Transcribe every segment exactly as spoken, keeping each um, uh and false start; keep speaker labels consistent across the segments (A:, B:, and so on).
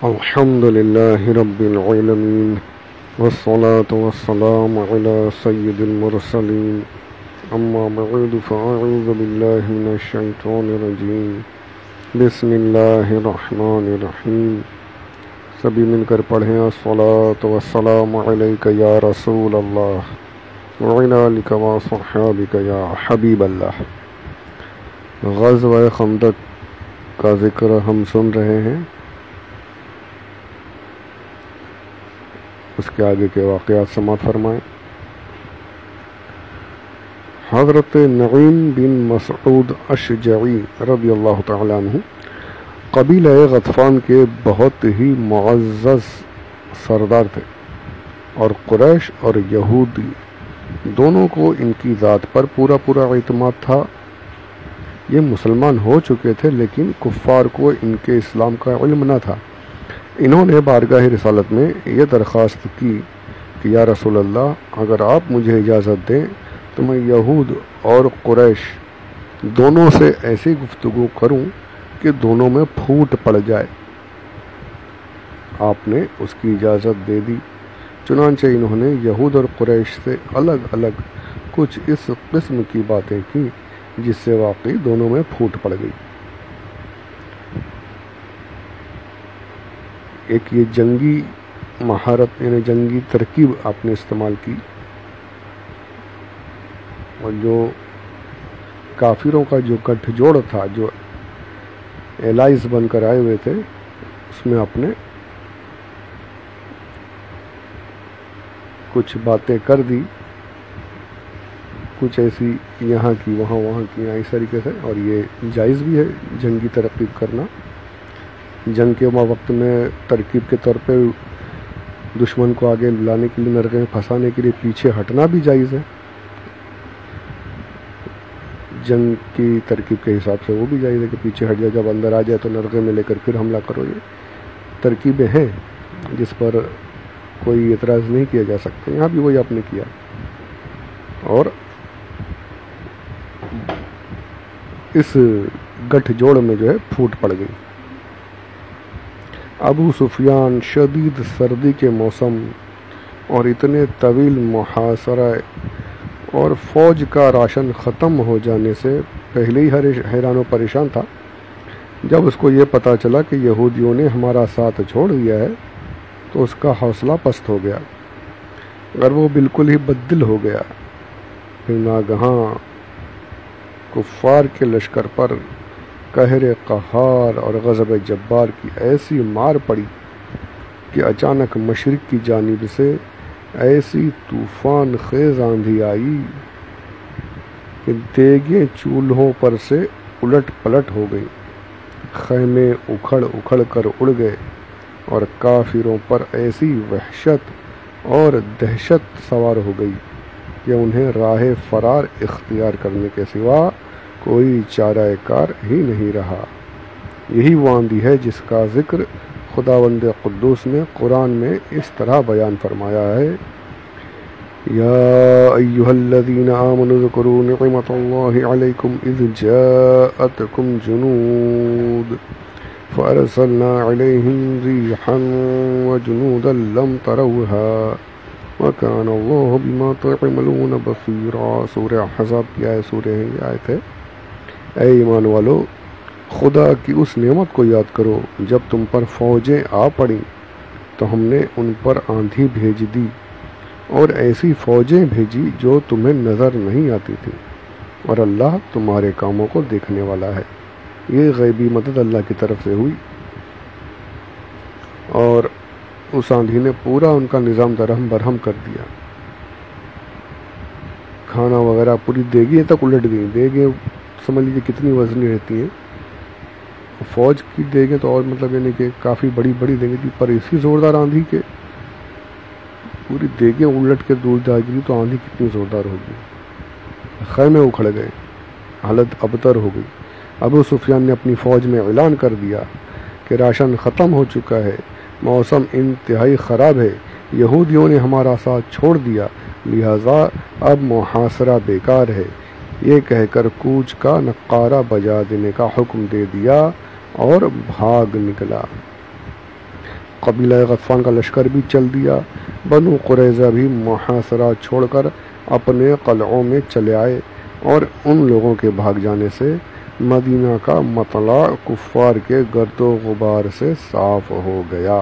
A: الحمد لله رب العالمين والصلاة والسلام على سيد المرسلين أما بعد فأعوذ بالله من الشيطان الرجيم بسم الله الرحمن الرحیم. سبھی مل کر پڑھیں الصلاة والسلام علیک یا رسول اللہ وعلی آلک وصحابک یا حبیب اللہ. غزوہ خندق کا ذکر ہم سن رہے ہیں. اس کے آگے کے واقعات سماعت فرمائیں. حضرت نعیم بن مسعود اشجعی رضی اللہ تعالی عنہ قبیلہ غطفان کے بہت ہی معزز سردار تھے، اور قریش اور یہودی دونوں کو ان کی ذات پر پورا پورا اعتماد تھا. یہ مسلمان ہو چکے تھے لیکن کفار کو ان کے اسلام کا علم نہ تھا. انہوں نے بارگاہ رسالت میں یہ درخواست کی کہ یا رسول اللہ، اگر آپ مجھے اجازت دیں تو میں یہود اور قریش دونوں سے ایسی گفتگو کروں کہ دونوں میں پھوٹ پڑ جائے. آپ نے اس کی اجازت دے دی. چنانچہ انہوں نے یہود اور قریش سے الگ الگ کچھ اس قسم کی باتیں کی جس سے واقعی دونوں میں پھوٹ پڑ گئی. ایک یہ جنگی مہارت یعنی جنگی ترکیب آپ نے استعمال کی، اور جو کافروں کا جو گٹھ جوڑ تھا، جو الائز بن کر آئے ہوئے تھے، اس میں آپ نے کچھ باتیں کر دی، کچھ ایسی یہاں کی وہاں وہاں کی اس طریقے سے. اور یہ جائز بھی ہے جنگی ترکیب کرنا. جنگ کے وقت میں ترکیب کے طور پہ دشمن کو آگے لانے کے لیے، نرغے میں پھنسانے کے لیے پیچھے ہٹنا بھی جائز ہے. جنگ کی ترکیب کے حساب سے وہ بھی جائز ہے کہ پیچھے ہٹ جائے، جب اندر آ جائے تو نرغے میں لے کر پھر حملہ کرو. یہ ترکیبیں ہیں جس پر کوئی اعتراض نہیں کیا جا سکتا. یہاں بھی وہی آپ نے کیا اور اس گٹھ جوڑ میں جو ہے پھوٹ پڑ گئی. ابو سفیان شدید سردی کے موسم اور اتنے طویل محاصرہ اور فوج کا راشن ختم ہو جانے سے پہلے ہی حیران و پریشان تھا. جب اس کو یہ پتہ چلا کہ یہودیوں نے ہمارا ساتھ چھوڑ دیا ہے تو اس کا حوصلہ پست ہو گیا، اگر وہ بالکل ہی بددل ہو گیا. پھر ناگہاں کفار کے لشکر پر قہر قہار اور غضب جبار کی ایسی مار پڑی کہ اچانک مشرق کی جانب سے ایسی طوفان خیز آندھی آئی کہ دیگیں چولہوں پر سے الٹ پلٹ ہو گئیں، خیمے اکھڑ اکھڑ کر اڑ گئے، اور کافروں پر ایسی وحشت اور دہشت سوار ہو گئی کہ انہیں راہ فرار اختیار کرنے کے سوا کوئی چارہ کار ہی نہیں رہا. یہی وہ آندھی ہے جس کا ذکر خداوند قدوس نے قرآن میں اس طرح بیان فرمایا ہے: یا ایھا الذین آمنوا اذکروا نعمت اللہ علیکم اذ جاءتکم جنود فارسلنا علیہم ریحا وجنودا لم تروها وکان اللہ بما تعملون بصیرا. سورہ احزاب کی آیت سورہ ہے یہ آیت ہے. اے ایمان والو، خدا کی اس نعمت کو یاد کرو جب تم پر فوجیں آ پڑیں تو ہم نے ان پر آندھی بھیج دی اور ایسی فوجیں بھیجی جو تمہیں نظر نہیں آتی تھیں، اور اللہ تمہارے کاموں کو دیکھنے والا ہے. یہ غیبی مدد اللہ کی طرف سے ہوئی، اور اس آندھی نے پورا ان کا نظام درہم برہم کر دیا. کھانا وغیرہ پوری دیگیں تک الٹ گئیں. دیگیں سمجھ لیجیے کتنی وزنی رہتی ہیں. فوج کی دیگیں تو اور مطلب یعنی کہ کافی بڑی بڑی دیگیں تھی، پر اسی زوردار آندھی کے پوری دیگیں الٹ کے دور جا گری تو آندھی کتنی زوردار ہوگی. خیمے اکھڑ گئے، حالت ابتر ہو گئی. ابو سفیان نے اپنی فوج میں اعلان کر دیا کہ راشن ختم ہو چکا ہے، موسم انتہائی خراب ہے، یہودیوں نے ہمارا ساتھ چھوڑ دیا، لہذا اب محاصرہ بیکار ہے. یہ کہہ کر کوچ کا نقارہ بجا دینے کا حکم دے دیا اور بھاگ نکلا. قبیلہ غطفان کا لشکر بھی چل دیا۔ بنو قریظہ بھی محاصرہ چھوڑ کر اپنے قلعوں میں چلے آئے، اور ان لوگوں کے بھاگ جانے سے مدینہ کا مطلع کفار کے گرد و غبار سے صاف ہو گیا۔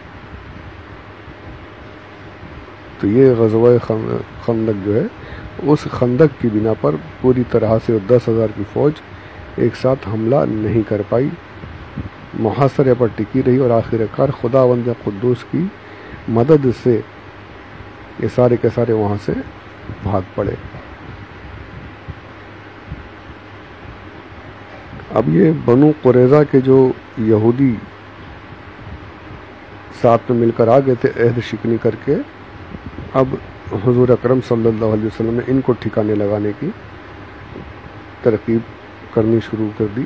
A: تو یہ غزوہ خندق جو ہے، اس خندق کی بنا پر پوری طرح سے دس ہزار کی فوج ایک ساتھ حملہ نہیں کر پائی، محاصرے پر ٹکی رہی، اور آخر کار خداوند قدوس کی مدد سے یہ سارے کے سارے وہاں سے بھاگ پڑے۔ اب یہ بنو قریظہ کے جو یہودی ساتھ میں مل کر آ گئے تھے عہد شکنی کر کے، اب حضور اکرم صلی اللہ علیہ وسلم نے ان کو ٹھکانے لگانے کی ترکیب کرنی شروع کر دی۔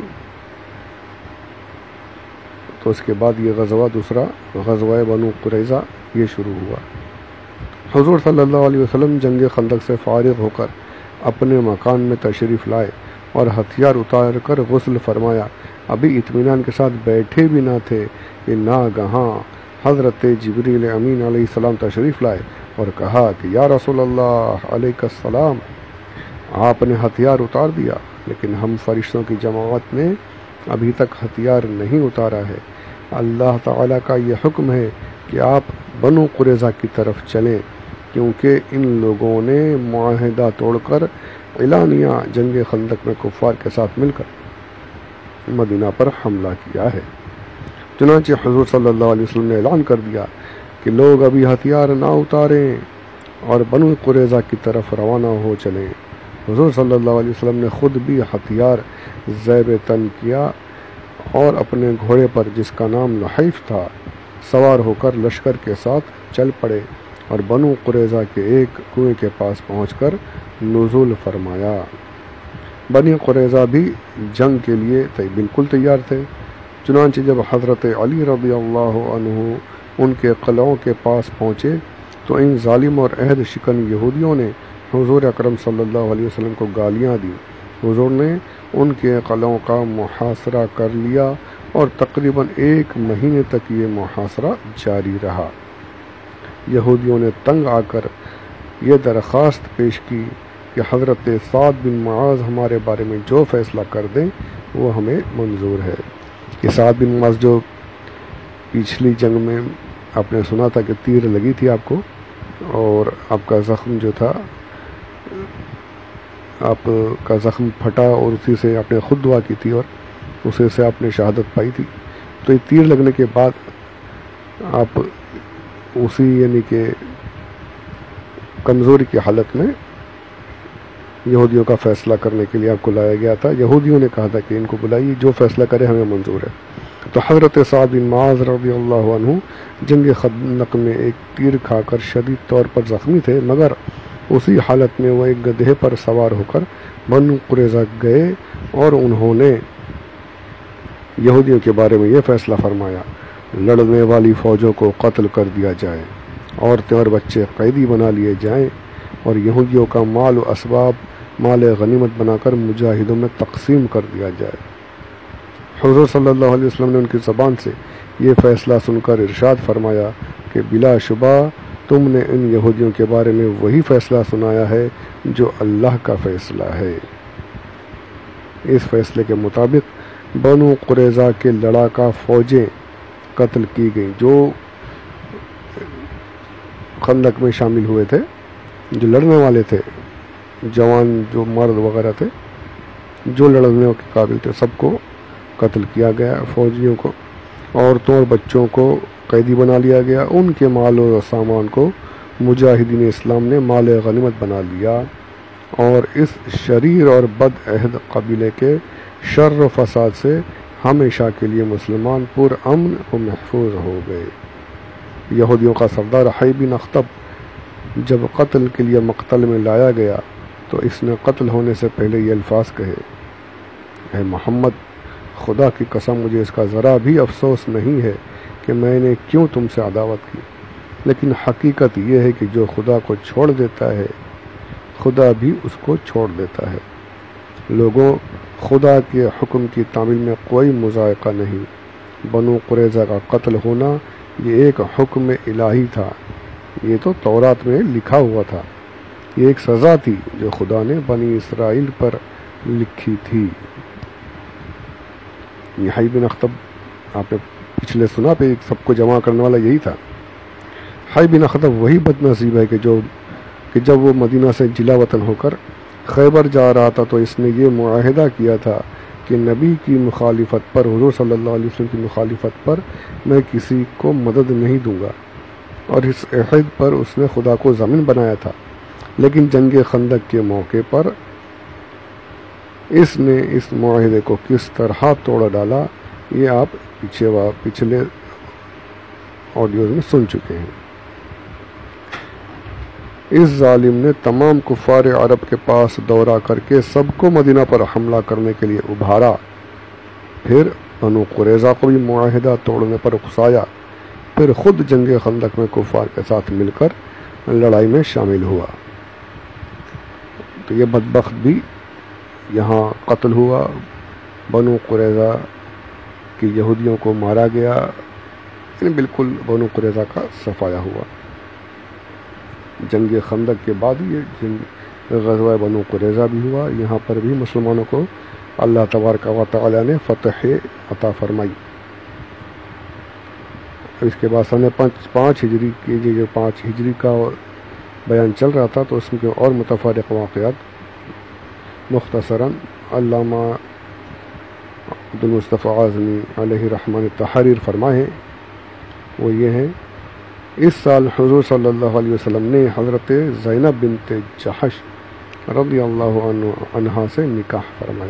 A: تو اس کے بعد یہ غزوہ دوسرا غزوہ بنو قریظہ یہ شروع ہوا۔ حضور صلی اللہ علیہ وسلم جنگ خندق سے فارغ ہو کر اپنے مکان میں تشریف لائے اور ہتھیار اتار کر غسل فرمایا۔ ابھی اطمینان کے ساتھ بیٹھے بھی نہ تھے کہ ناگہاں حضرت جبریل امین علیہ السلام تشریف لائے اور کہا کہ یا رسول اللہ علیہ السلام، آپ نے ہتھیار اتار دیا، لیکن ہم فرشتوں کی جماعت نے ابھی تک ہتھیار نہیں اتارا ہے۔ اللہ تعالیٰ کا یہ حکم ہے کہ آپ بنو قریظہ کی طرف چلیں، کیونکہ ان لوگوں نے معاہدہ توڑ کر اعلانیہ جنگ خندق میں کفار کے ساتھ مل کر مدینہ پر حملہ کیا ہے۔ چنانچہ حضور صلی اللہ علیہ وسلم نے اعلان کر دیا کہ لوگ ابھی ہتھیار نہ اتاریں اور بنو قریظہ کی طرف روانہ ہو چلیں۔ حضور صلی اللہ علیہ وسلم نے خود بھی ہتھیار زیب تن کیا اور اپنے گھوڑے پر، جس کا نام لحیف تھا، سوار ہو کر لشکر کے ساتھ چل پڑے اور بنو قریظہ کے ایک کنویں کے پاس پہنچ کر نزول فرمایا۔ بنی قریظہ بھی جنگ کے لیے بالکل تیار تھے۔ چنانچہ جب حضرت علی رضی اللہ عنہ ان کے قلعوں کے پاس پہنچے تو ان ظالم اور عہد شکن یہودیوں نے حضور اکرم صلی اللہ علیہ وسلم کو گالیاں دی۔ حضور نے ان کے قلعوں کا محاصرہ کر لیا اور تقریباً ایک مہینے تک یہ محاصرہ جاری رہا۔ یہودیوں نے تنگ آ کر یہ درخواست پیش کی کہ حضرت سعد بن معاذ ہمارے بارے میں جو فیصلہ کر دیں وہ ہمیں منظور ہے۔ کہ سعد بن معاذ جو پچھلی جنگ میں آپ نے سنا تھا کہ تیر لگی تھی آپ کو، اور آپ کا زخم جو تھا، آپ کا زخم پھٹا اور اسی سے آپ نے خود دعا کی تھی اور اسے سے آپ نے شہادت پائی تھی۔ تو یہ تیر لگنے کے بعد آپ اسی یعنی کہ کمزوری کی حالت میں یہودیوں کا فیصلہ کرنے کے لیے آپ کو لایا گیا تھا۔ یہودیوں نے کہا تھا کہ ان کو بلائیے، جو فیصلہ کرے ہمیں منظور ہے۔ تو حضرت سعد بن معاذ رضی اللہ عنہ جنگ خندق میں ایک تیر کھا کر شدید طور پر زخمی تھے، مگر اسی حالت میں وہ ایک گدھے پر سوار ہو کر بنو قریظہ گئے اور انہوں نے یہودیوں کے بارے میں یہ فیصلہ فرمایا: لڑنے والی فوجوں کو قتل کر دیا جائے، عورتیں اور بچے قیدی بنا لیے جائیں، اور یہودیوں کا مال و اسباب مال غنیمت بنا کر مجاہدوں میں تقسیم کر دیا جائے۔ حضور صلی اللہ علیہ وسلم نے ان کی زبان سے یہ فیصلہ سن کر ارشاد فرمایا کہ بلا شبہ تم نے ان یہودیوں کے بارے میں وہی فیصلہ سنایا ہے جو اللہ کا فیصلہ ہے۔ اس فیصلے کے مطابق بنو قریظہ کے لڑاکا فوجیں قتل کی گئیں جو خندق میں شامل ہوئے تھے، جو لڑنے والے تھے، جوان جو مرد وغیرہ تھے جو لڑنے کے قابل تھے، سب کو قتل کیا گیا۔ فوجیوں کو، عورتوں اور بچوں کو قیدی بنا لیا گیا۔ ان کے مال و سامان کو مجاہدین اسلام نے مال غنیمت بنا لیا، اور اس شریر اور بد عہد قبیلے کے شر و فساد سے ہمیشہ کے لیے مسلمان پر امن و محفوظ ہو گئے۔ یہودیوں کا سردار حی بن اخطب جب قتل کے لیے مقتل میں لایا گیا تو اس نے قتل ہونے سے پہلے یہ الفاظ کہے: اے محمد، خدا کی قسم مجھے اس کا ذرا بھی افسوس نہیں ہے کہ میں نے کیوں تم سے عداوت کی، لیکن حقیقت یہ ہے کہ جو خدا کو چھوڑ دیتا ہے خدا بھی اس کو چھوڑ دیتا ہے۔ لوگوں، خدا کے حکم کی تعمیل میں کوئی مذائقہ نہیں۔ بنو قریظہ کا قتل ہونا یہ ایک حکم الہی تھا، یہ تو تورات میں لکھا ہوا تھا، یہ ایک سزا تھی جو خدا نے بنی اسرائیل پر لکھی تھی۔ یہ حی بن اخطب آپ نے پچھلے سنا پہ سب کو جمع کرنے والا یہی تھا۔ حی بن اخطب وہی بد نصیب ہے کہ جو کہ جب وہ مدینہ سے جلا وطن ہو کر خیبر جا رہا تھا تو اس نے یہ معاہدہ کیا تھا کہ نبی کی مخالفت پر، حضور صلی اللہ علیہ وسلم کی مخالفت پر میں کسی کو مدد نہیں دوں گا، اور اس عہد پر اس نے خدا کو ضامن بنایا تھا۔ لیکن جنگ خندق کے موقع پر اس نے اس معاہدے کو کس طرح توڑ ڈالا یہ آپ پیچھے پچھلے آڈیوز میں سن چکے ہیں۔ اس ظالم نے تمام کفار عرب کے پاس دورہ کر کے سب کو مدینہ پر حملہ کرنے کے لیے ابھارا، پھر بنو قریظہ کو بھی معاہدہ توڑنے پر اکسایا، پھر خود جنگ خندق میں کفار کے ساتھ مل کر لڑائی میں شامل ہوا۔ تو یہ بدبخت بھی یہاں قتل ہوا، بنو قریظہ کی یہودیوں کو مارا گیا، یعنی بالکل بنو قریظہ کا صفایا ہوا۔ جنگ خندق کے بعد یہ جنگ غزوہ بنو قریظہ بھی ہوا، یہاں پر بھی مسلمانوں کو اللہ تبارک و تعالی نے فتح عطا فرمائی۔ اس کے بعد سن پانچ پانچ ہجری کی جو پانچ ہجری کا بیان چل رہا تھا تو اس میں اور متفرق واقعات مختصراً علامہ عبد المصطفیٰ اعظمی علیہ رحمٰن تحریر فرمائے ہیں، وہ یہ ہیں: اس سال حضور صلی اللہ علیہ وسلم نے حضرت زینب بنت جحش رضی اللہ عنہ عنہا سے نکاح فرمایا۔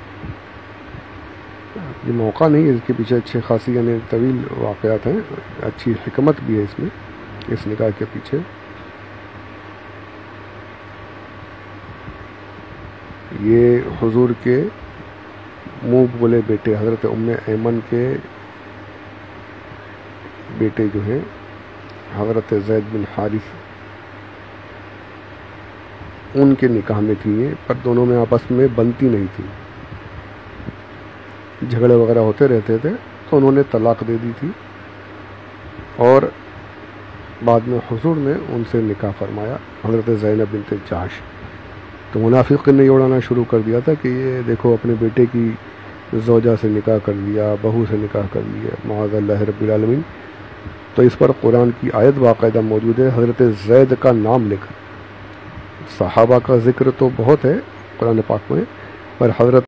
A: یہ موقع نہیں، اس کے پیچھے اچھے خاصی یعنی طویل واقعات ہیں، اچھی حکمت بھی ہے اس میں، اس نکاح کے پیچھے۔ یہ حضور کے منہ بولے بیٹے حضرت ام ایمن کے بیٹے جو ہیں حضرت زید بن حارث، ان کے نکاح میں تھی یہ، پر دونوں میں آپس میں بنتی نہیں تھی، جھگڑے وغیرہ ہوتے رہتے تھے تو انہوں نے طلاق دے دی تھی، اور بعد میں حضور نے ان سے نکاح فرمایا حضرت زینب بنت جحش۔ تو منافق نے یہ اڑانا شروع کر دیا تھا کہ یہ دیکھو اپنے بیٹے کی زوجہ سے نکاح کر لیا، بہو سے نکاح کر لیا، معاذ اللہ رب العالمین۔ تو اس پر قرآن کی آیت باقاعدہ موجود ہے حضرت زید کا نام لے کر۔ صحابہ کا ذکر تو بہت ہے قرآن پاک میں، پر حضرت